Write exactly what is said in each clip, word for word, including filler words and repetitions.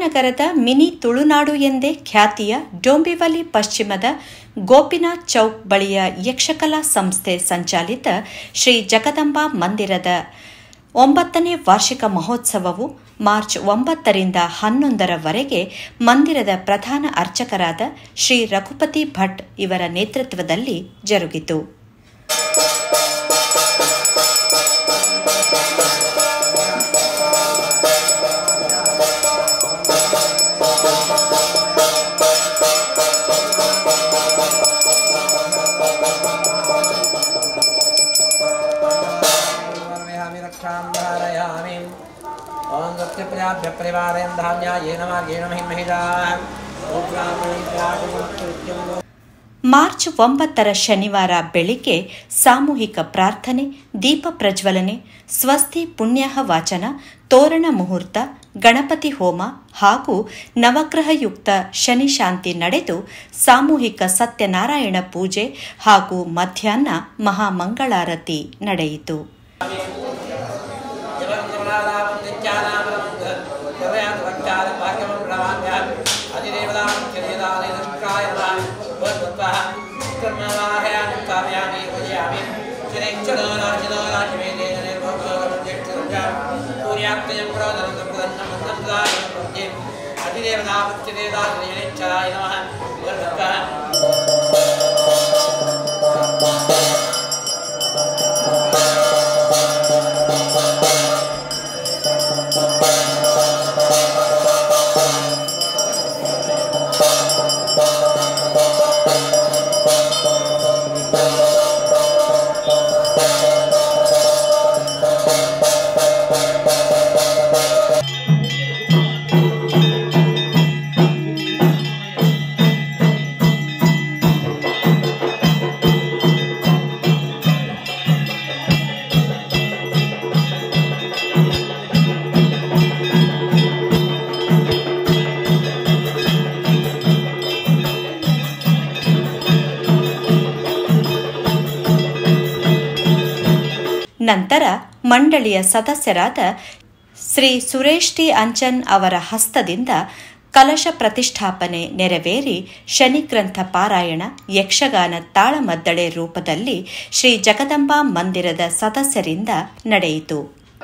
ರಾಮನಗರದ ಮಿನಿ ತುಳುನಾಡು ಎಂದೇ ಖ್ಯಾತಿಯ ಡೋಂಬಿವಲಿ ಪಶ್ಚಿಮದ ಗೋಪಿನಾಥ್ ಚೌಕ್ ಬಳಿಯ ಯಕ್ಷಕಲಾ ಸಂಸ್ಥೆ ಸಂಚಾಲಿತ ಶ್ರೀ ಜಗದಂಬಾ ಮಂದಿರದ ಒಂಬತ್ತನೇ ವಾರ್ಷಿಕ ಮಹೋತ್ಸವವು ಮಾರ್ಚ್ ಒಂಬತ್ತರಿಂದ ಹನ್ನೊಂದರವರೆಗೆ ಮಂದಿರದ ಪ್ರಧಾನ ಅರ್ಚಕರಾದ ಶ್ರೀ ರಘುಪತಿ ಭಟ್ ಇವರ ನೇತೃತ್ವದಲ್ಲಿ ಜರುಗಿತು. ಮಾರ್ಚ್ ಒಂಬತ್ತರ ಶನಿವಾರ ಬೆಳಿಗ್ಗೆ ಸಾಮೂಹಿಕ ಪ್ರಾರ್ಥನೆ, ದೀಪ ಪ್ರಜ್ವಲನೆ, ಸ್ವಸ್ತಿ ಪುಣ್ಯಾಹ ವಾಚನ, ತೋರಣ ಮುಹೂರ್ತ, ಗಣಪತಿ ಹೋಮ ಹಾಗೂ ನವಗ್ರಹಯುಕ್ತ ಶನಿ ಶಾಂತಿ ನಡೆದು ಸಾಮೂಹಿಕ ಸತ್ಯನಾರಾಯಣ ಪೂಜೆ ಹಾಗೂ ಮಧ್ಯಾಹ್ನ ಮಹಾಮಂಗಳಾರತಿ ನಡೆಯಿತು. ನಂತರ ಮಂಡಳಿಯ ಸದಸ್ಯರಾದ ಶ್ರೀ ಸುರೇಶ್ ಟಿ ಅಂಚನ್ ಅವರ ಹಸ್ತದಿಂದ ಕಲಶ ಪ್ರತಿಷ್ಠಾಪನೆ ನೆರವೇರಿ ಶನಿಗ್ರಂಥ ಪಾರಾಯಣ, ಯಕ್ಷಗಾನ ತಾಳಮದ್ದಳೆ ರೂಪದಲ್ಲಿ ಶ್ರೀ ಜಗದಂಬಾ ಮಂದಿರದ ಸದಸ್ಯರಿಂದ ನಡೆಯಿತು.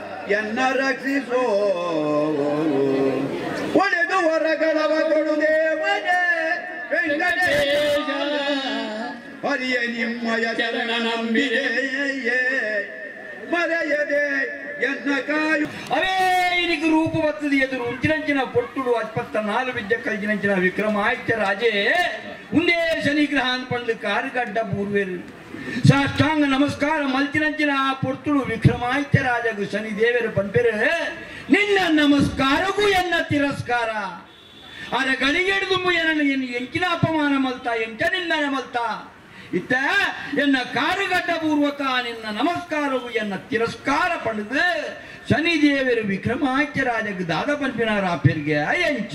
అవే ఇనికి రూపు వత్తది ఎదురు ఉంచినంచిన పొట్టుడు అస్పత్త నాలుగు విద్య కలిగినంచిన విక్రమాదిత్య రాజే ఉండే శనిగ్రహాన్ పండ్లు కారుగడ్డ పూర్వేరు సాష్టాంగ నమస్కార మల్చినంచిన ఆ పొట్టుడు విక్రమాదిత్య రాజకు శనిదేవరు పంపేరు నిన్న నమస్కారకు ఎన్న తిరస్కార అర గడిగెడు దుమ్ము ఎన్న ఎంచిన అపమాన మల్తా ఎంట నిన్న మల్తా ಇತ್ತ ಎನ್ನ ಕಾರುಗಡ್ಡ ಪೂರ್ವಕ ನಿನ್ನ ನಮಸ್ಕಾರವು ಎನ್ನ ತಿರಸ್ಕಾರ ಪಡೆದು ಶನಿದೇವರು ವಿಕ್ರಮಾದಿತ್ಯ ರಾಜಕ್ಕೆ ದಾದ ಪಂಪಿನಾರ ಪೆರ್ಗೆ ಎಂಚ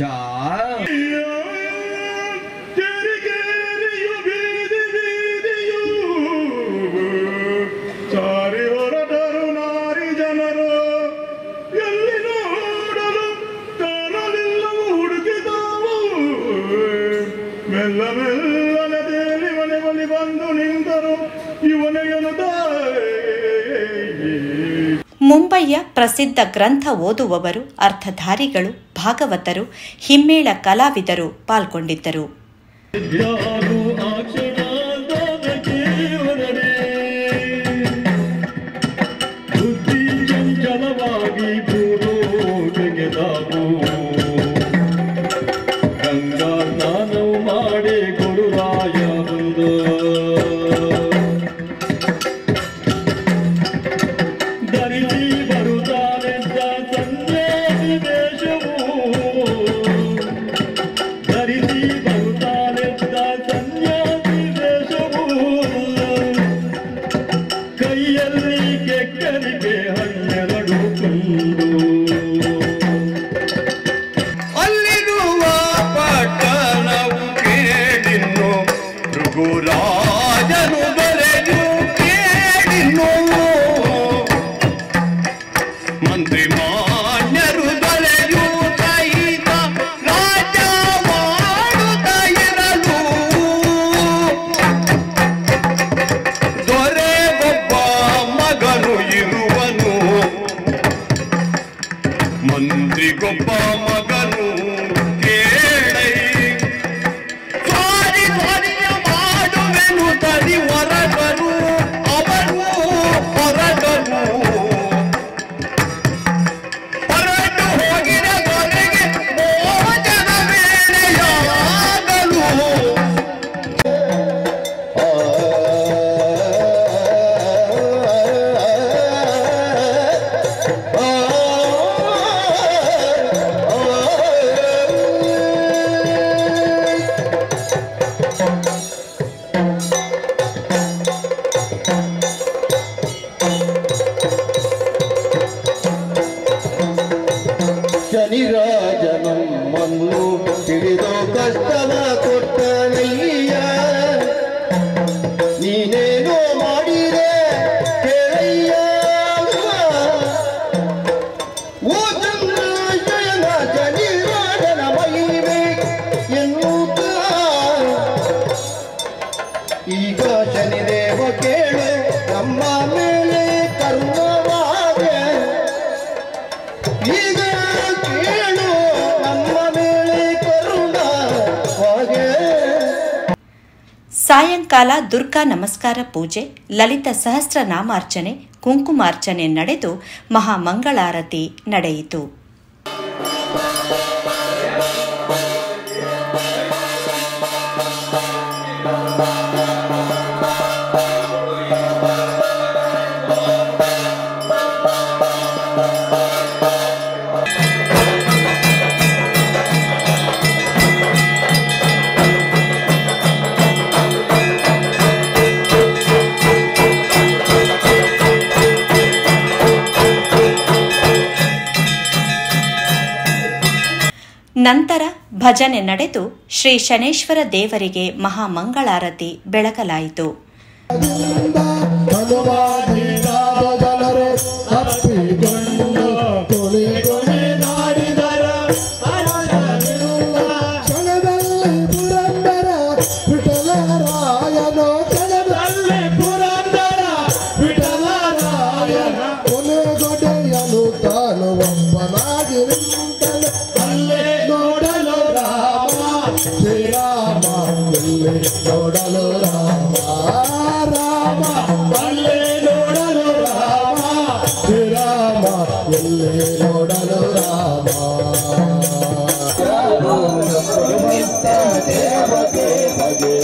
ಸಾರಿ ಹೊರಟರು ನಾರಿ ಜನರು ಎಲ್ಲಿ ನೋಡಲು ತರಲಿಲ್ಲವು ಹುಡುಕಿದವು ಮೆಲ್ಲ ಮೆಲ್ಲನೆ ದೇವಿ ಮನೆ ಬಳಿ ಬಂದು ನಿಂತರು ಇವನೆಯನು ಮುಂಬಯಿಯ ಪ್ರಸಿದ್ಧ ಗ್ರಂಥ ಓದುವವರು, ಅರ್ಥಧಾರಿಗಳು, ಭಾಗವತರು, ಹಿಮ್ಮೇಳ ಕಲಾವಿದರು ಪಾಲ್ಗೊಂಡಿದ್ದರು. ಮಂತ್ರಿ ಮಾನ್ಯರು ದೊರೆಯು ಸಹಿತ ಸಾಯಂಕಾಲ ದುರ್ಗಾ ನಮಸ್ಕಾರ ಪೂಜೆ, ಲಲಿತ ಸಹಸ್ರನಾಮಾರ್ಚನೆ, ಕುಂಕುಮಾರ್ಚನೆ ನಡೆದು ಮಹಾಮಂಗಳಾರತಿ ನಡೆಯಿತು. ನಂತರ ಭಜನೆ ನಡೆದು ಶ್ರೀ ಶನೇಶ್ವರ ದೇವರಿಗೆ ಮಹಾಮಂಗಳಾರತಿ ಬೆಳಗಲಾಯಿತು. ನೋಡಲು ರಾಮ ರಾಮ ಅಲ್ಲೇ ನೋಡಲು ರಾಮ ಶ್ರೀರಾಮ ಎಲ್ಲೇ ನೋಡಲು ರಾಮ ದೇವತೆ ಬಗೆ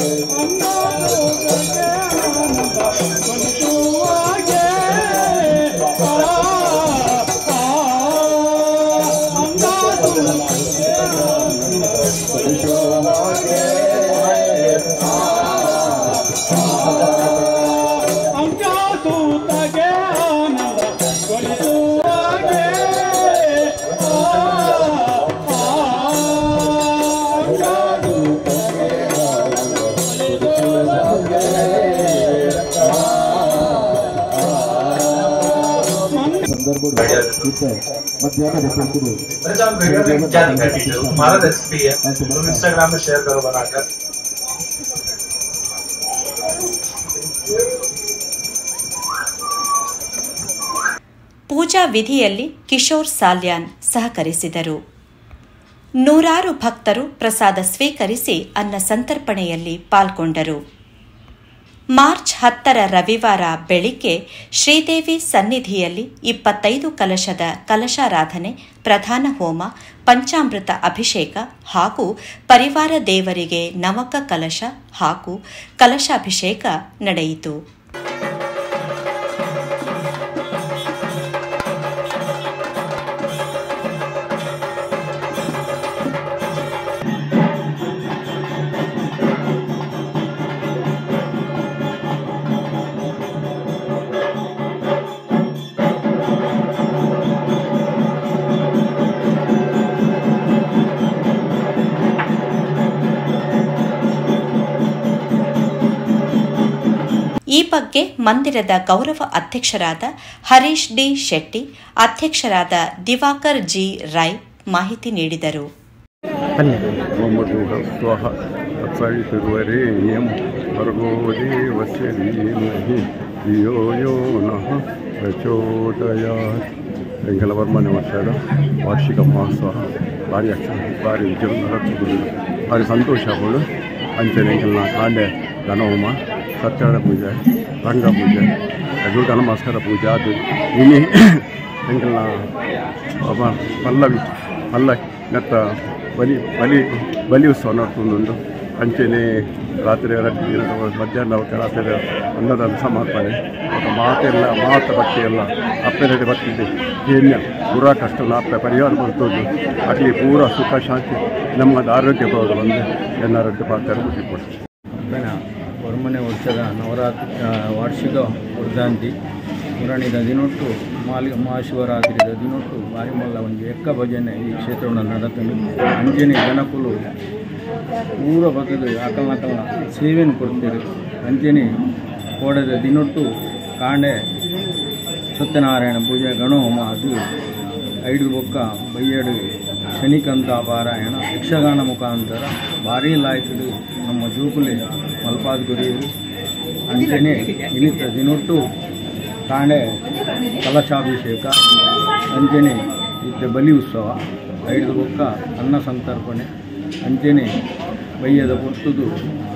इंस्टाग्राम में शेयर करो बनाकर. ಪೂಜಾ ವಿಧಿಯಲ್ಲಿ ಕಿಶೋರ್ ಸಾಲ್ಯಾನ್ ಸಹಕರಿಸಿದರು. ನೂರಾರು ಭಕ್ತರು ಪ್ರಸಾದ ಸ್ವೀಕರಿಸಿ ಅನ್ನ ಸಂತರ್ಪಣೆಯಲ್ಲಿ ಪಾಲ್ಗೊಂಡರು. ಮಾರ್ಚ್ ಹತ್ತರ ರವಿವಾರ ಬೆಳಿಗ್ಗೆ ಶ್ರೀದೇವಿ ಸನ್ನಿಧಿಯಲ್ಲಿ ಇಪ್ಪತ್ತೈದು ಕಲಶದ ಕಲಶಾರಾಧನೆ, ಪ್ರಧಾನ ಹೋಮ, ಪಂಚಾಮೃತ ಅಭಿಷೇಕ ಹಾಗೂ ಪರಿವಾರ ದೇವರಿಗೆ ನವಕ ಕಲಶ ಹಾಗೂ ಕಲಶಾಭಿಷೇಕ ನಡೆಯಿತು. ಈ ಬಗ್ಗೆ ಮಂದಿರದ ಗೌರವ ಅಧ್ಯಕ್ಷರಾದ ಹರೀಶ್ ಡಿ ಶೆಟ್ಟಿ, ಅಧ್ಯಕ್ಷರಾದ ದಿವಾಕರ್ ಜಿ ರೈ ಮಾಹಿತಿ ನೀಡಿದರು. ಎಂಗಲವರ್ಮನೆ ವರ್ಷದ ವಾರ್ಷಿಕ ಮಹೋತ್ಸವ ಭಾರಿ ಭಾರಿ ವಿಜೃಂಭಣೆ ಭಾರಿ ಸಂತೋಷ ಆಗೋದು. ಅಂಚನೆ ಎಂಗೆಲ್ಲ ಕಾಂಡೆ ಗಣಹೋಮ, ಸತ್ಯನಾರಾಯಣ ಪೂಜೆ, ರಂಗ ಪೂಜೆ, ದುರ್ಗಾ ನಮಸ್ಕಾರ ಪೂಜೆ ಅದು ಇನಿ ಎಂಗೆಲ್ಲ ಪಲ್ಲವಿ ಪಲ್ಲ ಮತ್ತು ಬಲಿ ಬಲಿ ಬಲಿ ಉತ್ಸವ ನಡ್ಕೊಂಡು ಅಂಚೆನೆ ರಾತ್ರಿ ಮಧ್ಯಾಹ್ನ ರಾತ್ರಿ ಅನ್ನದಾನ ಸಮರ್ಪಣೆ ಮತ್ತು ಮಾತೆಲ್ಲ ಮಾತು ಬಟ್ಟೆ ಎಲ್ಲ ಅಪ್ಪೆರಡೆ ಬರ್ತಿದ್ದೆ ಏನ್ಯ ಪೂರಾ ಕಷ್ಟ ಅಪ್ಪೆ ಪರಿಹಾರ ಬರ್ತದ್ದು ಅಲ್ಲಿ ಪೂರ ಸುಖ ಶಾಂತಿ ನಮ್ಮದು ಆರೋಗ್ಯ ಬರೋದು ಬಂದು ಎನ್ನಾರೋಗ್ಯ ಪಾತ್ರ ಕೊಟ್ಟಿಕೊಡ್ತೀವಿ. ಅಪ್ಪನ ಹೊರಮನೆ ವರ್ಷದ ನವರಾತ್ರಿ ವಾರ್ಷಿಕ ವರ್ಧಂತಿ ಪುರಾಣಿದ ದಿನೊಟ್ಟು ಮಾಲಿ ಮಹಾಶಿವರಾತ್ರಿದ ದಿನೊಟ್ಟು ಬಾರಿಮಲ್ಲ ಒಂದು ಎಕ್ಕ ಭಜನೆ ಈ ಕ್ಷೇತ್ರವನ್ನು ನಡತನು. ಅಂಜನೆ ಜನಕುಲು ಪೂರ ಬಗೆದು ಆಕಲ ಆಕಲ ಸೇವೆಯನ್ನು ಕೊಡ್ತೀರಿ. ಅಂಜನೆ ಕೋಡದ ದಿನೊಟ್ಟು ಕಾಂಡೆ ಸತ್ಯನಾರಾಯಣ ಪೂಜೆ, ಗಣಹೋಮ ಅದು ಐದು ಬೊಕ್ಕ ಬೈಯಡು ಶನಿಕಂತ ಪಾರಾಯಣ ಯಕ್ಷಗಾನ ಮುಖಾಂತರ ಭಾರಿ ಲಾಯ್ಕಡು ನಮ್ಮ ಜೂಕುಲೆ ಮಲ್ಪಾದ ಗುರಿಯರು. ಅಂಚನೆ ಇನ್ನಿತ ದಿನೊಟ್ಟು ಕಾಂಡೆ ಕಲಶಾಭಿಷೇಕ, ಅಂಚನೆ ಇದ್ದ ಬಲಿ ಉತ್ಸವ, ಐದು ಬೊಕ್ಕ ಅನ್ನ ಸಂತರ್ಪಣೆ, ಅಂಚನೆ ಬೈಯದ ಪುಟ್ಟದು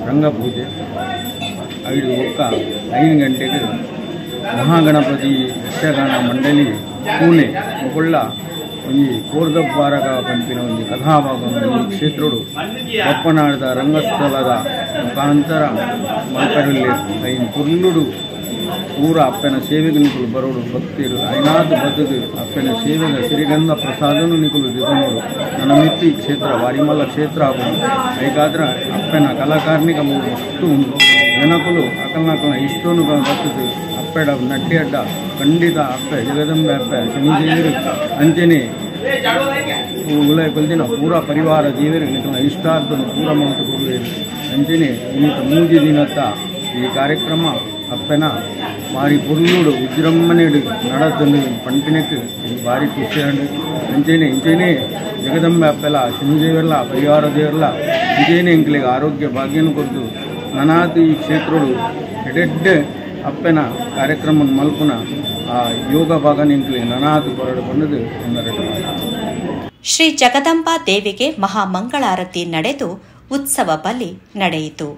ರಂಗಪೂಜೆ ಐದು ಒಕ್ಕ ಐದು ಗಂಟೆಗೆ ಮಹಾಗಣಪತಿ ಯಕ್ಷಗಾನ ಮಂಡಳಿ ಪುಣೆ ಒಳ್ಳ ಒಂಜಿ ಕೋರ್ಗಬ್ಬಾರಗ ಪಂಪಿನ ಒಂಜಿ ಕಥಾಭಾಗವನ್ನು ಈ ಕ್ಷೇತ್ರಡು ಪಪ್ಪನಾಡದ ರಂಗಸ್ಥಳದ ಮುಖಾಂತರ ಮಲ್ಪರಲ್ಲಿ ಐನ್ ಪುರ್ಲುಡು ಪೂರ ಅಪ್ಪನ ಸೇವೆಗೆ ನಿಕಲು ಬರೋಡು ಭಕ್ತಿರು ಐನಾದು ಬದುಕು ಅಪ್ಪನ ಸೇವೆಗೆ ಸಿರಿಗಂಧ ಪ್ರಸಾದನು ನಿಕಲು ದಿಗನೋಡು ನನ್ನ ಮಿತ್ತಿ ಕ್ಷೇತ್ರ ವಾರಿಮಲ್ಲ ಕ್ಷೇತ್ರ ಆಗುವುದು ಐಕಾದ್ರ ಅಪ್ಪನ ಕಲಾಕಾರ್ಣಿಕ ಮಸ್ತು ಉಂಟು ಜನಕುಲು ಅಕಲ್ನಕಲ್ನ ಇಷ್ಟೋನು ಬರ್ತದೆ ಅಪ್ಪೆಡ ನಟ್ಟಿ ಅಡ್ಡ ಖಂಡಿತ ಅಪ್ಪೆ ಜಗದಂಬೆ ಅಪ್ಪೆ ಶನಿದೇವರು ಅಂಚನೆ ಉಲಯ ಕೊಲ್ದಿನ ಪೂರ ಪರಿವಾರ ದೇವರು ನಿಕಲ್ನ ಇಷ್ಟಾರ್ಥನು ಪೂರ ಮಾತು ಕೊಡುವೇರು ಅಂಚನೆ ಇನ್ನಿತ ಮೂಜಿ ದಿನತ್ತ ಈ ಕಾರ್ಯಕ್ರಮ ಅಪ್ಪನ ಭಾರಿ ಪುರ್ಲುಡು ವಿಜೃಂಭಣೆಡು ನಡತಂದು ಪಂಪಿನಕ್ಕೆ ಭಾರಿ ಖುಷಿಯಾಡು ಅಂಚೆನೆ ಇಂಚೆನೆ ಜಗದಂಬೆ ಅಪ್ಪೆಲ್ಲ ಶನಿದೇವರ್ಲ ಪರಿವಾರ ದೇವರ್ಲ ಇಂಚೇನೆ ಇಂಕ್ಲಿಗೆ ಆರೋಗ್ಯ ಭಾಗ್ಯನು ಕೊಟ್ಟು ನನಾತು ಈ ಕ್ಷೇತ್ರಡು ಎಡೆಡ್ಡೆ ಅಪ್ಪನ ಕಾರ್ಯಕ್ರಮ ಮಲ್ಪುನ ಆ ಯೋಗ ಭಾಗ ನಿಂಕ್ಲಿ ನನಾತು ಹೊರಡು ಬಂದದು ಒಂದೆರಡು. ಶ್ರೀ ಜಗದಂಬಾ ದೇವಿಗೆ ಮಹಾಮಂಗಳಾರತಿ ನಡೆದು ಉತ್ಸವ ಬಲಿ ನಡೆಯಿತು.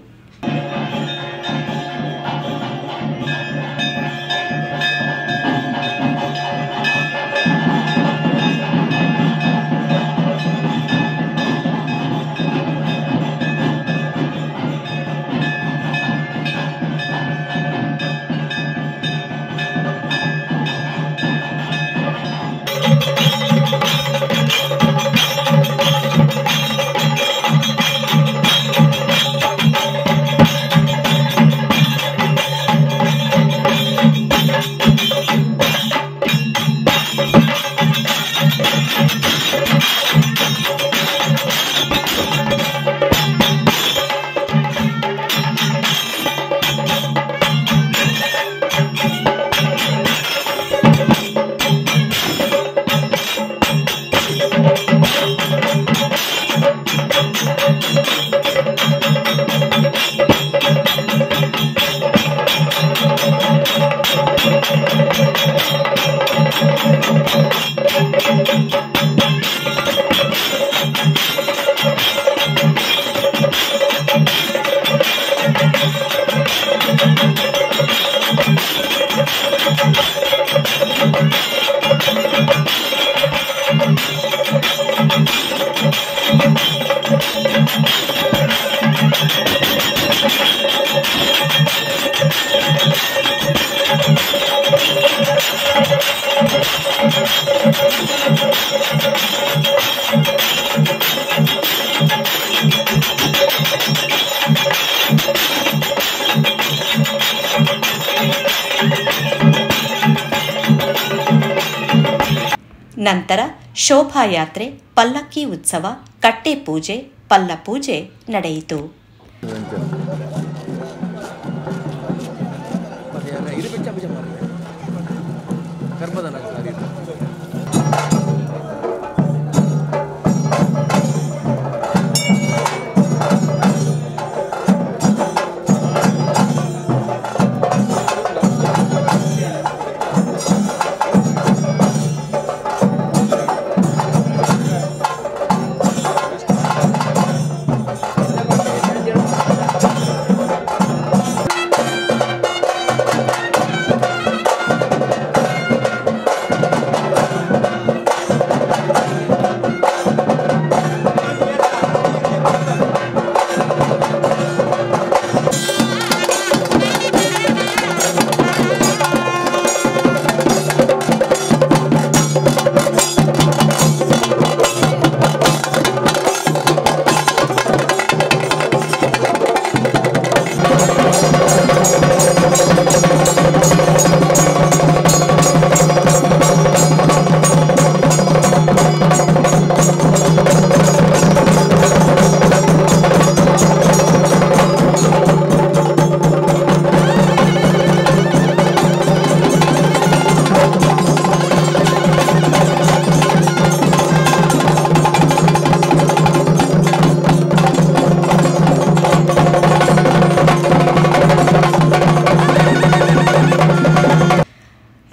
ನಂತರ ಶೋಭಾಯಾತ್ರೆ, ಪಲ್ಲಕ್ಕಿ ಉತ್ಸವ, ಕಟ್ಟೆ ಪೂಜೆ, ಪಲ್ಲ ಪೂಜೆ ನಡೆಯಿತು.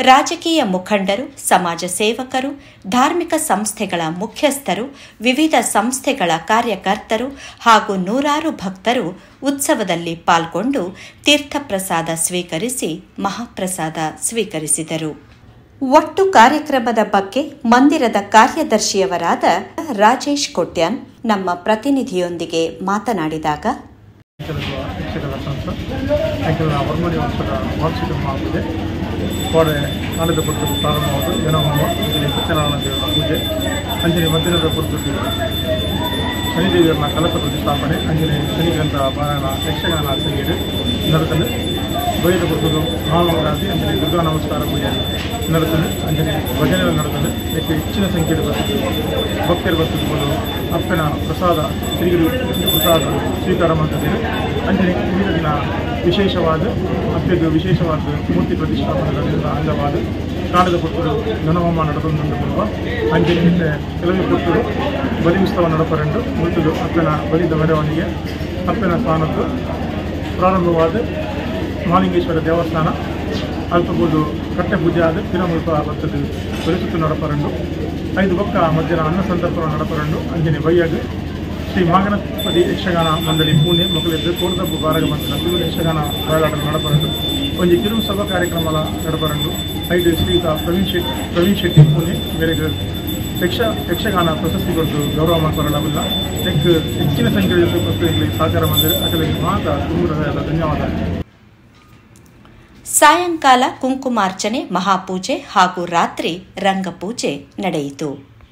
ರಾಜಕೀಯ ಮುಖಂಡರು, ಸಮಾಜ ಸೇವಕರು, ಧಾರ್ಮಿಕ ಸಂಸ್ಥೆಗಳ ಮುಖ್ಯಸ್ಥರು, ವಿವಿಧ ಸಂಸ್ಥೆಗಳ ಕಾರ್ಯಕರ್ತರು ಹಾಗೂ ನೂರಾರು ಭಕ್ತರು ಉತ್ಸವದಲ್ಲಿ ಪಾಲ್ಗೊಂಡು ತೀರ್ಥಪ್ರಸಾದ ಸ್ವೀಕರಿಸಿ ಮಹಾಪ್ರಸಾದ ಸ್ವೀಕರಿಸಿದರು. ಒಟ್ಟು ಕಾರ್ಯಕ್ರಮದ ಬಗ್ಗೆ ಮಂದಿರದ ಕಾರ್ಯದರ್ಶಿಯವರಾದ ರಾಜೇಶ್ ಕೊಟ್ಯಾನ್ ನಮ್ಮ ಪ್ರತಿನಿಧಿಯೊಂದಿಗೆ ಮಾತನಾಡಿದಾಗ, ವಾರ್ಷಿಕ ಮಹಾಪೂಜೆ ಕೋಡೆ ನಾಡದ ಪುರ್ತದ್ದು ಪ್ರಾರಂಭವಾದ ಜನಹೋಮ, ಅಂಜಲಿ ಸತ್ಯನಾರಾಯಣ ದೇವರ ಪೂಜೆ, ಅಂಜಲಿ ಮಧ್ಯಾಹ್ನದ ಪುರ್ತದ್ದು ಶನಿದೇವಿಯರನ್ನ ಕಲಶ ಪ್ರತಿಷ್ಠಾಪನೆ, ಅಂಜಲಿ ಶನಿಗ್ರಂಥ ಪಾರಾಯಣ, ಯಕ್ಷಗಾನ ಸಂಗೀತ ನಡೆತದೆ. ಬೈದ ಪುರ್ತದ್ದು ಮಹಾಮಂಗಳಾರತಿ, ಅಂಜಲಿ ದುರ್ಗಾ ನಮಸ್ಕಾರ ಪೂಜೆ ನಡೆತದೆ. ಅಂಜಲಿ ಭಜನೆಗಳು ನಡೆತದೆ. ಇದಕ್ಕೆ ಹೆಚ್ಚಿನ ಸಂಖ್ಯೆಯಲ್ಲಿ ಬರ್ತದೆ ಭಕ್ತರು ಬರ್ತದ್ದು ಅಪ್ಪನ ಪ್ರಸಾದ ತಿರುಗಿರು ಪ್ರಸಾದ ಸ್ವೀಕಾರ ಮಾಡ್ತಿದ್ದೇವೆ. ಅಂಜಲಿ ವಿವಿಧ ದಿನ ವಿಶೇಷವಾದ ಅತ್ಯಂತ ವಿಶೇಷವಾದ ಮೂರ್ತಿ ಪ್ರತಿಷ್ಠಾಪನೆಗಳಿಂದ ಅಂಗವಾದ ಕಾಣದ ಪುತ್ತರು ಘನಹೋಮ ನಡೆದುಕೊಂಡಿರುವ ಅಂಜಲಿ ಹಿಂದೆ ಕೆಲವೇ ಪುತ್ತರು ಬಲಿ ಉತ್ಸವ ನಡಪರೆಂಡು ಮುಗಿದು ಅಪ್ಪನ ಬಲಿದ ಮೆರವಣಿಗೆ ಅಪ್ಪನ ಸ್ಥಾನದ್ದು ಪ್ರಾರಂಭವಾದ ಮಹಾಲಿಂಗೇಶ್ವರ ದೇವಸ್ಥಾನ ಅಲ್ಪಬೋದು ಕಟ್ಟೆ ಪೂಜೆ ಆದ ತಿರುಮಲ್ಪ ಬರ್ತದೆ ಬಲಿಸುತ್ತು ನಡಪರೆಂಡು ಐದು ಪಕ್ಕ ಮಧ್ಯಾಹ್ನ ಅನ್ನ ಸಂತರ್ಪಣ ನಡಪರೆಂಡು ಅಂಜನಿ ಬೈಯಾಗ ಶ್ರೀ ಮಹಾಗಣಪತಿ ಯಕ್ಷಗಾನ ಮಂಡಳಿ ಪುಣೆ ಮೊದಲಿದ್ದು ಕೋರ್ದಬ್ಬು ಬಾರಗ ಬಂದ ವಿವಿಧ ಯಕ್ಷಗಾನ ಬಯಲಾಟ ನಡಪರೆಂಡು ಒಂದು ಕಿರು ಸಭಾ ಕಾರ್ಯಕ್ರಮಗಳ ನಡಪರೆಂಡು ಐದು ಶ್ರೀಯುತ ಪ್ರವೀಣ್ ಶೆಟ್ಟಿ ಪ್ರವೀಣ್ ಶೆಟ್ಟಿ ಪುಣೆ ಮೇರೆಗೆ ಯಕ್ಷ ಯಕ್ಷಗಾನ ಪ್ರಶಸ್ತಿ ಕೊಟ್ಟು ಗೌರವ ಮಾಡಿಕೊಳ್ಳಲಿಲ್ಲ. ಹೆಚ್ಚು ಹೆಚ್ಚಿನ ಸಂಖ್ಯೆಯಲ್ಲಿ ಪ್ರಸ್ತುತಿಗಳಿಗೆ ಸಹಕಾರ ಮಾಡಿದರೆ ಅದರಲ್ಲಿ ಮಾತ್ರ ತುಂಬ ಧನ್ಯವಾದ. ಸಾಯಂಕಾಲ ಕುಂಕುಮಾರ್ಚನೆ, ಮಹಾಪೂಜೆ ಹಾಗೂ ರಾತ್ರಿ ರಂಗಪೂಜೆ ನಡೆಯಿತು.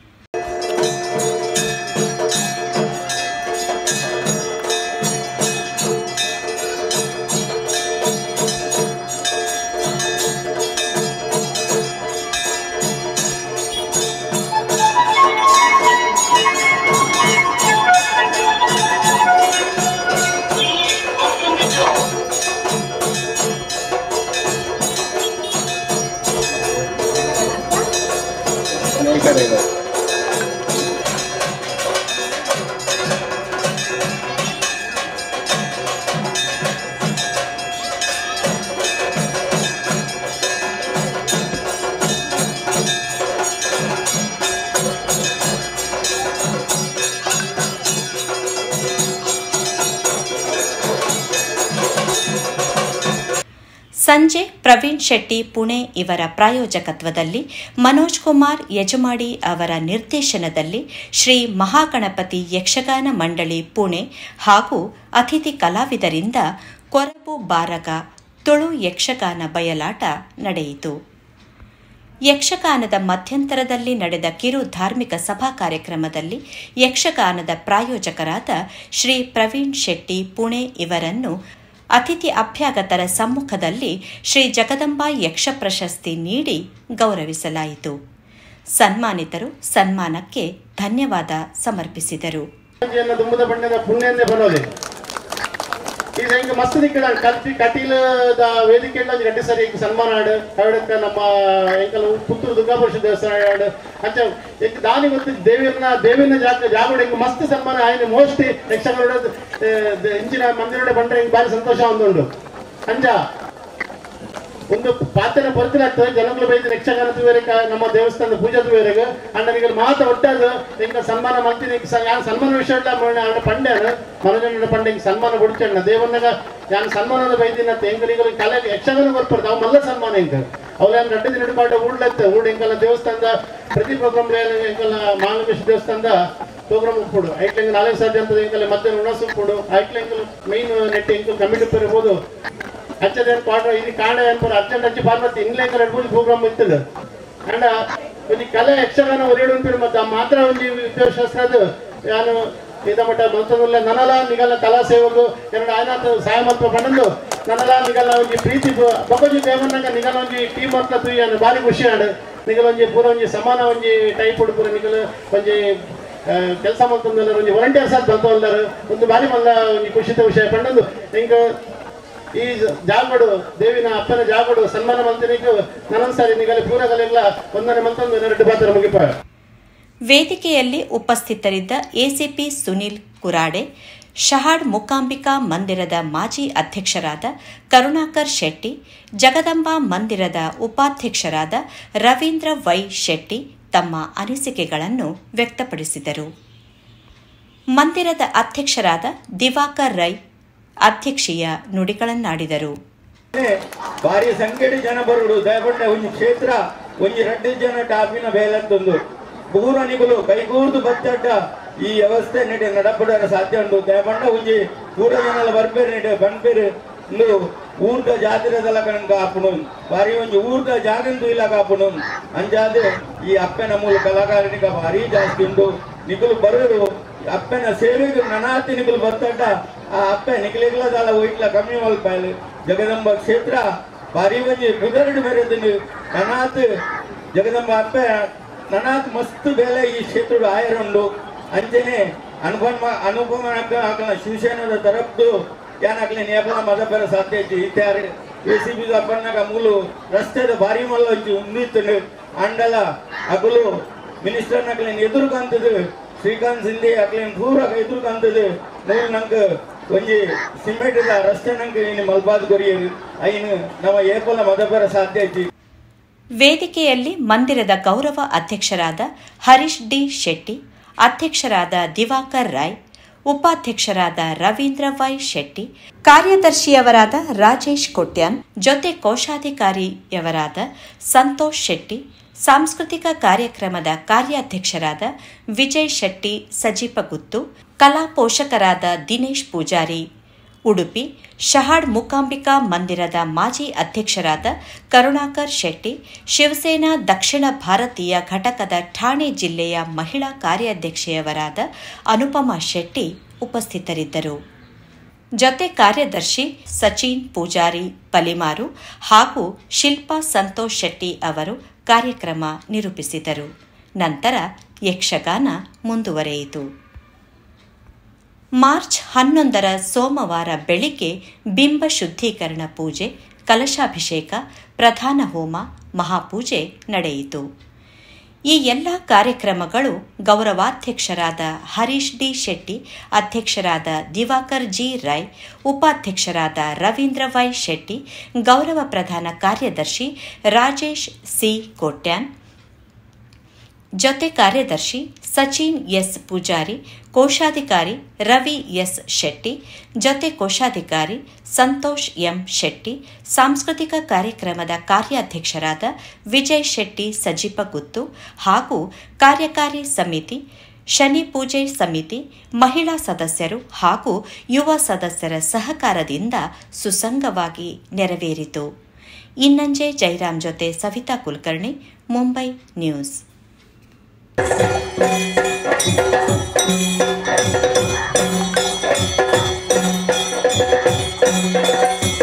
ಸಂಜೆ ಪ್ರವೀಣ್ ಶೆಟ್ಟಿ ಪುಣೆ ಇವರ ಪ್ರಾಯೋಜಕತ್ವದಲ್ಲಿ ಮನೋಜ್ ಕುಮಾರ್ ಯಜಮಾಡಿ ಅವರ ನಿರ್ದೇಶನದಲ್ಲಿ ಶ್ರೀ ಮಹಾಗಣಪತಿ ಯಕ್ಷಗಾನ ಮಂಡಳಿ ಪುಣೆ ಹಾಗೂ ಅತಿಥಿ ಕಲಾವಿದರಿಂದ ಕೊರಬು ಬಾರಗ ತುಳು ಯಕ್ಷಗಾನ ಬಯಲಾಟ ನಡೆಯಿತು. ಯಕ್ಷಗಾನದ ಮಧ್ಯಂತರದಲ್ಲಿ ನಡೆದ ಕಿರು ಧಾರ್ಮಿಕ ಸಭಾ ಕಾರ್ಯಕ್ರಮದಲ್ಲಿ ಯಕ್ಷಗಾನದ ಪ್ರಾಯೋಜಕರಾದ ಶ್ರೀ ಪ್ರವೀಣ್ ಶೆಟ್ಟಿ ಪುಣೆ ಇವರನ್ನು ಅತಿಥಿ ಅಭ್ಯಾಗತರ ಸಮ್ಮುಖದಲ್ಲಿ ಶ್ರೀ ಜಗದಂಬಾ ಯಕ್ಷ ಪ್ರಶಸ್ತಿ ನೀಡಿ ಗೌರವಿಸಲಾಯಿತು. ಸನ್ಮಾನಿತರು ಸನ್ಮಾನಕ್ಕೆ ಧನ್ಯವಾದ ಸಮರ್ಪಿಸಿದರು. ಈಗ ಹಿಂಗೆ ಮಸ್ತ್ ದಿಕ್ಕಡ ಕಲ್ತಿ ಕಟೀಲದ ವೇದಿಕೆ ಗಡ್ಡೆ ಸರಿ ಈಗ ಸನ್ಮಾನ ಆಡು ಅವಡಕ್ಕ ನಮ್ಮ ಎಂಕಲ್ ಪುತ್ತೂರು ದುರ್ಗಾಪುರುಷ ದೇವಸ್ಥಾನ ಆಡು ಅಂಚ ಈಗ ದಾನಿ ಗೊತ್ತು ದೇವಿಯರ್ನ ದೇವಿನ ಜಾಗ ಜಾಗೋಡ ಹಿಂಗೆ ಮಸ್ತ್ ಸನ್ಮಾನ ಆಯ್ತು ಮೋಸ್ಟ್ಲಿ ಯಕ್ಷಗಾನ ಇಂಚಿನ ಮಂದಿರ ಬಂದ್ರೆ ಹಿಂಗೆ ಭಾರಿ ಸಂತೋಷ ಒಂದುಂಡು ಅಂಜ ಒಂದು ಪಾತ್ರ ಬರ್ತಿಲಾಗ್ತದೆ ಜನಗಳು ಬೈದ ಯಕ್ಷಗಾನ ಬೇರೆಗ ನಮ್ಮ ದೇವಸ್ಥಾನದ ಪೂಜಾದ ಬೇರೆಗ ಅಣ್ಣನಿಗೆ ಮಾತ ಒಟ್ಟದು ಹಿಂಗ ಸನ್ಮಾನ ಮಾಡ್ತೀನಿ ಯಾನ್ ಸನ್ಮಾನ ವಿಷಯ ಅವನ ಪಂಡ್ಯಾನ ಮನೋಜನ ಪಂಡೆ ಸನ್ಮಾನ ಕೊಡ್ಚಣ್ಣ ದೇವನ್ನಾಗ ಯಾನ್ ಸನ್ಮಾನದ ಬೈದಿನ ಹೆಂಗರಿಗಳು ಕಲೆ ಯಕ್ಷಗಾನ ಬರ್ಬಾರ್ದು ಅವ್ ಮಲ್ಲ ಸನ್ಮಾನ ಹಿಂಗ ಅವ್ರು ಯಾನ್ ಗಡ್ಡ ದಿನ ಪಾಠ ಊಡ್ಲತ್ತ ಊಡ್ ಹೆಂಗಲ್ಲ ದೇವಸ್ಥಾನದ ಪ್ರತಿ ಪ್ರೋಗ್ರಾಮ್ ಹೆಂಗಲ್ಲ ಮಹಾಲಿಂಗೇಶ್ವರ ದೇವಸ್ಥಾನದ ಪ್ರೋಗ್ರಾಮ್ ಉಟ್ಕೊಡು ಐಕ್ಲಿಂಗ್ ನಾಲ್ಕು ಸಾಧ್ಯ ಅಂತದ ಹೆಂಗಲ್ಲ ಮಧ್ಯಾಹ್ನ ಉಣಸ್ ಉಟ್ಕೊಡು ಐಕ್ಲಿಂಗ್ ಮೈನ್ ನೆಟ್ ಹೆಂಗ್ ಕಮಿಟಿ ಇರ್ಬೋದು ಅಚ್ಚದ ಕ್ವಾರ್ಟರ್ ಇದು ಕಾಣ ಏನ್ಪರ ಅರ್ಜೆಂಟ್ ಹಚ್ಚಿ ಪಾರ್ವತಿ ಇಂಗ್ಲೆಂಡ್ ಎರಡು ಪ್ರೋಗ್ರಾಮ್ ಇರ್ತದೆ ಅಂಡ ಒಂದು ಕಲೆ ಯಕ್ಷಗಾನ ಒರೆಡು ಅಂತೀರಿ ಮತ್ತೆ ಮಾತ್ರ ಒಂದು ವಿದ್ಯಾಶಾಸ್ತ್ರ ಅದು ನಾನು ಇದ ಮಟ್ಟ ಮತ್ತೊಂದಿಲ್ಲ ನನಲ ನಿಗಲ್ಲ ಕಲಾ ಸೇವಕು ಎರಡು ಆಯ್ನಾಥ ಸಹಾಯ ಮತ್ವ ಪಂಡು ನನಲ ನಿಗಲ್ಲ ಒಂದು ಪ್ರೀತಿ ಬಗೋಜಿ ದೇವನಾಗ ನಿಗಲ್ಲ ಒಂದು ಟೀಮ್ ಅಂತ ತುಯ್ಯಾನು ಭಾರಿ ಖುಷಿ ಆಡು ನಿಗಲ ಒಂದು ಪೂರ ಒಂದು ಸಮಾನ ಒಂದು ಟೈಪ್ ಹುಡುಗರು ನಿಗಲು ಒಂದು ಕೆಲಸ ಮಾಡ್ತಂದಲ್ಲ ಒಂದು ವಾಲಂಟಿಯರ್ಸ್ ಅಂತ ಬಂತವಲ್ಲಾರು ಒಂದು ಭಾರಿ ಮಲ್ಲ ಒಂದು ಖುಷಿತ ವಿಷಯ ಪಂಡು ಹಿಂಗೆ ಈ ಜಾಗಡು ದೇವಿನ ಅಪ್ಪನ ಜಾಗಡು ಸನ್ಮಾನ ಮಂತ್ರಿಗೂ ನನೊಂದ್ಸಾರಿ ನಿಗಲೆ ಪೂರ ಕಲೆಗಳ ಒಂದನೇ ಮಂತೊಂದು ಎರಡು ಪಾತ್ರ ಮುಗಿಪ. ವೇದಿಕೆಯಲ್ಲಿ ಉಪಸ್ಥಿತರಿದ್ದ ಎಸಿಪಿ ಸುನಿಲ್ ಕುರಾಡೆ, ಶಹಾಡ್ ಮೂಕಾಂಬಿಕಾ ಮಂದಿರದ ಮಾಜಿ ಅಧ್ಯಕ್ಷರಾದ ಕರುಣಾಕರ್ ಶೆಟ್ಟಿ, ಜಗದಂಬಾ ಮಂದಿರದ ಉಪಾಧ್ಯಕ್ಷರಾದ ರವೀಂದ್ರ ವೈ ಶೆಟ್ಟಿ ತಮ್ಮ ಅನಿಸಿಕೆಗಳನ್ನು ವ್ಯಕ್ತಪಡಿಸಿದರು. ಮಂದಿರದ ಅಧ್ಯಕ್ಷರಾದ ದಿವಾಕರ್ ರೈ ಅಧ್ಯಕ್ಷೀಯ ನುಡಿಗಳನ್ನಾಡಿದರು. ಭಾರಿ ಸಂಖ್ಯೆಯ ಜನ ಬರುವುದು ದಯಪಟ್ಟ ಒಂದು ಕ್ಷೇತ್ರ ಒಂದು ಎರಡು ಜನ ಟಾಪಿನ ಬೇಲಂತೊಂದು ಪೂರನಿಗಳು ಕೈಗೂರ್ದು ಬತ್ತಡ್ಡ ಈ ವ್ಯವಸ್ಥೆ ನಡೆ ನಡಪಡ ಸಾಧ್ಯ ಉಂಟು ದಯಪಂಡ ಒಂಜಿ ಪೂರ ಜನ ಬರ್ಬೇರು ನಡೆ ಬನ್ಬೇರು ಇಂದು ಊರ್ದ ಜಾತಿರದಲ್ಲ ಕಣಂಗ ಆಪುನು ಬಾರಿ ಒಂಜಿ ಊರ್ದ ಜಾಗಂದು ಇಲ್ಲ ಕಾಪುನು ಅಂಜಾದೆ ಈ ಅಪ್ಪನ ಮೂಲ ಕಲಾಕಾರನಿಗ ಭಾರಿ ಜಾಸ್ತಿ ಉಂಟು ನಿಗುಲು ಬರೋದು ಅಪ್ಪನ ಸೇವೆಗೆ ನನಾತಿ ನಿಗುಲು ಬರ್ತಡ್ಡ ಆ ಅಪ್ಪ ನಿಗಲಿಗ್ಲದಲ್ಲ ಹೋಯ್ಟ್ಲ ಕಮ್ಮಿ ಮಲ್ಪಾಯಲು ಜಗದಂಬ ಕ್ಷೇತ್ರ ಭಾರಿ ಒಂಜಿ ಕುದರಡು ಮೇರೆದು ನನಾತ್ ಜಗದಂಬ ಅಪ್ಪ ನನಾತ್ ಮಸ್ತ್ ಬೇಲೆ ಈ ಕ್ಷೇತ್ರ ಆಯರುಂಡು ಅಂಚನೆ ಅನುಪಮ ಅನುಪಮ ಹಾಕಲ ಶಿವಸೇನದ ತರಫ್ದು ಯಾನ್ ಹಾಕ್ಲಿ ನೇಪಾಳ ಮದಪರ ಸಾಧ್ಯ ಐತಿ ಇತ್ಯಾರ ಎ ಸಿ ಬಿ ಅಪ್ಪನಾಗ ಮೂಲು ರಸ್ತೆದ ಭಾರಿ ಮಲ್ಲ ಹಂಚಿ ಉಂದಿತ್ತು ಅಂಡಲ ಅಗಲು ಮಿನಿಸ್ಟರ್ ಹಾಕ್ಲಿ ಎದುರು ಕಾಂತದು ಶ್ರೀಕಾಂತ್ ಸಿಂಧಿ ಹಾಕ್ಲಿ ಪೂರ ಎದುರು ಕಾಂತದು ಮೂರು ನಂಗೆ ಒಂಜಿ ಸಿಮೆಂಟ್ ರಸ್ತೆ ನಂಗೆ ಇನ್ನು ಮಲ್ಬಾದ್ ಕೊರಿಯರು ಐನು ನಮ್ಮ ಏಪಲ ಮದಪರ ಸಾಧ್ಯ ಐತಿ. ವೇದಿಕೆಯಲ್ಲಿ ಮಂದಿರದ ಗೌರವ ಅಧ್ಯಕ್ಷರಾದ ಹರೀಶ್ ಡಿ ಶೆಟ್ಟಿ, ಅಧ್ಯಕ್ಷರಾದ ದಿವಾಕರ್ ರಾಯ್, ಉಪಾಧ್ಯಕ್ಷರಾದ ರವೀಂದ್ರ ವೈ ಶೆಟ್ಟಿ, ಕಾರ್ಯದರ್ಶಿಯವರಾದ ರಾಜೇಶ್ ಕೊಟ್ಯಾನ್, ಜೊತೆ ಕೋಶಾಧಿಕಾರಿಯವರಾದ ಸಂತೋಷ್ ಶೆಟ್ಟಿ, ಸಾಂಸ್ಕೃತಿಕ ಕಾರ್ಯಕ್ರಮದ ಕಾರ್ಯಾಧ್ಯಕ್ಷರಾದ ವಿಜಯ್ ಶೆಟ್ಟಿ ಸಜಿಪಗುತ್ತು, ಕಲಾ ಪೋಷಕರಾದ ದಿನೇಶ್ ಪೂಜಾರಿ ಉಡುಪಿ, ಶಹಾಡ್ ಮೂಕಾಂಬಿಕಾ ಮಂದಿರದ ಮಾಜಿ ಅಧ್ಯಕ್ಷರಾದ ಕರುಣಾಕರ್ ಶೆಟ್ಟಿ, ಶಿವಸೇನಾ ದಕ್ಷಿಣ ಭಾರತೀಯ ಘಟಕದ ಠಾಣೆ ಜಿಲ್ಲೆಯ ಮಹಿಳಾ ಕಾರ್ಯಾಧ್ಯಕ್ಷೆಯವರಾದ ಅನುಪಮಾ ಶೆಟ್ಟಿ ಉಪಸ್ಥಿತರಿದ್ದರು. ಜೊತೆ ಕಾರ್ಯದರ್ಶಿ ಸಚಿನ್ ಪೂಜಾರಿ ಪಲಿಮಾರು ಹಾಗೂ ಶಿಲ್ಪಾ ಸಂತೋಷ್ ಶೆಟ್ಟಿ ಅವರು ಕಾರ್ಯಕ್ರಮ ನಿರೂಪಿಸಿದರು. ನಂತರ ಯಕ್ಷಗಾನ ಮುಂದುವರೆಯಿತು. ಮಾರ್ಚ್ ಹನ್ನೊಂದರ ಸೋಮವಾರ ಬೆಳಿಗ್ಗೆ ಬಿಂಬ ಶುದ್ಧೀಕರಣ ಪೂಜೆ, ಕಲಶಾಭಿಷೇಕ, ಪ್ರಧಾನ ಹೋಮ, ಮಹಾಪೂಜೆ ನಡೆಯಿತು. ಈ ಎಲ್ಲ ಕಾರ್ಯಕ್ರಮಗಳು ಗೌರವಾಧ್ಯಕ್ಷರಾದ ಹರೀಶ್ ಡಿ ಶೆಟ್ಟಿ, ಅಧ್ಯಕ್ಷರಾದ ದಿವಾಕರ್ ಜಿ ರೈ, ಉಪಾಧ್ಯಕ್ಷರಾದ ರವೀಂದ್ರ ವೈ ಶೆಟ್ಟಿ, ಗೌರವ ಪ್ರಧಾನ ಕಾರ್ಯದರ್ಶಿ ರಾಜೇಶ್ ಸಿ ಕೋಟ್ಯಾನ್, ಜೊತೆ ಕಾರ್ಯದರ್ಶಿ ಸಚಿನ್ ಎಸ್ ಪೂಜಾರಿ, ಕೋಶಾಧಿಕಾರಿ ರವಿ ಎಸ್ ಶೆಟ್ಟಿ, ಜೊತೆ ಕೋಶಾಧಿಕಾರಿ ಸಂತೋಷ್ ಎಂ ಶೆಟ್ಟಿ, ಸಾಂಸ್ಕೃತಿಕ ಕಾರ್ಯಕ್ರಮದ ಕಾರ್ಯಾಧ್ಯಕ್ಷರಾದ ವಿಜಯ್ ಶೆಟ್ಟಿ ಸಜಿಪಗುತ್ತು ಹಾಗೂ ಕಾರ್ಯಕಾರಿ ಸಮಿತಿ, ಶನಿ ಪೂಜೆ ಸಮಿತಿ, ಮಹಿಳಾ ಸದಸ್ಯರು ಹಾಗೂ ಯುವ ಸದಸ್ಯರ ಸಹಕಾರದಿಂದ ಸುಸಂಗವಾಗಿ ನೆರವೇರಿತು. ಇನ್ನಂಜೆ ಜೈರಾಮ್ ಜೊತೆ Savita Kulkarni, Mumbai news. Thank you.